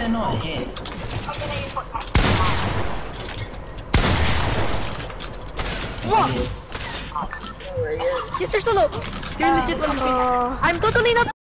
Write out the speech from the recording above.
100% no hit. Yes, sir, solo. You're legit one of me. I'm totally not